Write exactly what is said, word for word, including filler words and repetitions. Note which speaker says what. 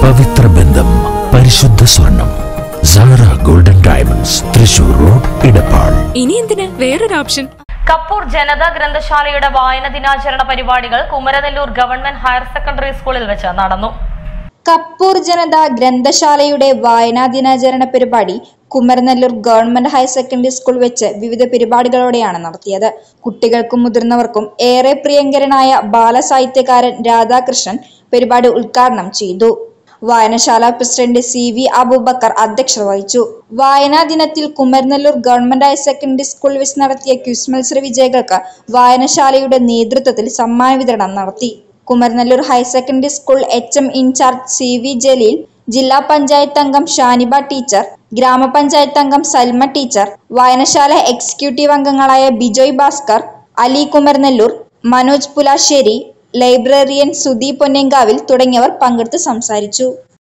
Speaker 1: പവിത്ര ബന്ധം, പരിശുദ്ധ സ്വർണം. Sara golden diamonds, Thrissur road, Edappal.
Speaker 2: ഇനി എന്തിന് വേറൊരു ഓപ്ഷൻ?
Speaker 3: കപ്പൂർ ജനതാ ഗ്രന്ഥശാലയുടെ വായന ദിനാചരണ പരിപാടികൾ കുമരനെല്ലൂർ ഗവൺമെന്റ് ഹയർ സെക്കൻഡറി സ്കൂളിൽ വെച്ച് നടന്നു.
Speaker 4: കപ്പൂർ ജനതാ ഗ്രന്ഥശാലയുടെ വായനാ ദിനാചരണ പരിപാടി Kumaranellur government higher secondary school വെച്ച് വിവിധ പരിപാടികളോടെയാണ് നടത്തിയത്. കുട്ടികൾക്കും മുതിർന്നവർക്കും ഏറെ പ്രിയങ്കരനായ ബാലസാഹിത്യകാരൻ രാധാകൃഷ്ണൻ പരിപാടി ഉദ്ഘാടനം ചെയ്തു. വായനശാല പ്രസിഡന്റ് സി വി അബൂബക്കർ അധ്യക്ഷത വഹിച്ചു. വായനാ ദിനത്തിൽ Kumaranellur government higher secondary school വെച്ച് നടത്തിയ ക്വിസ് മത്സര വിജയികൾക്ക് വായനശാലയുടെ നേതൃത്വത്തിൽ സമ്മാന വിതരണം നടത്തി. Kumaranellur higher secondary school H M incharge C V Jaleel, ജില്ലാ പഞ്ചായത്ത് അംഗം ഷാനിബ ടീച്ചർ, ഗ്രാമപഞ്ചായത്ത് അംഗം സൽമ ടീച്ചർ, വായനശാല എക്സിക്യൂട്ടീവ് അംഗങ്ങളായ ബിജോയ് ഭാസ്കർ, അലി കുമരനെല്ലൂർ, മനോജ് പുലാശ്ശേരി, ലൈബ്രറിയൻ സുധി പൊന്നേങ്കാവിൽ തുടങ്ങിയവർ പങ്കെടുത്ത് സംസാരിച്ചു.